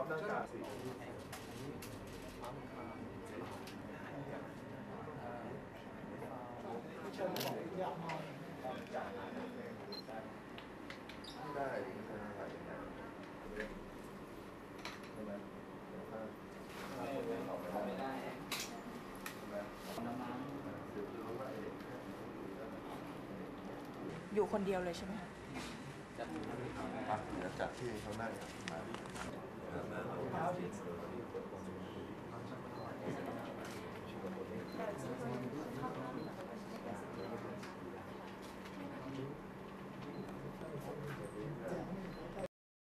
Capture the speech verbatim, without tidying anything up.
หน้ากากสีได้ดีก็ได้อะไรอย่างเงี้ยใช่ไหมไม่ได้อยู่คนเดียวเลยใช่ไหมคะเดี๋ยวจากที่เขานั่งมา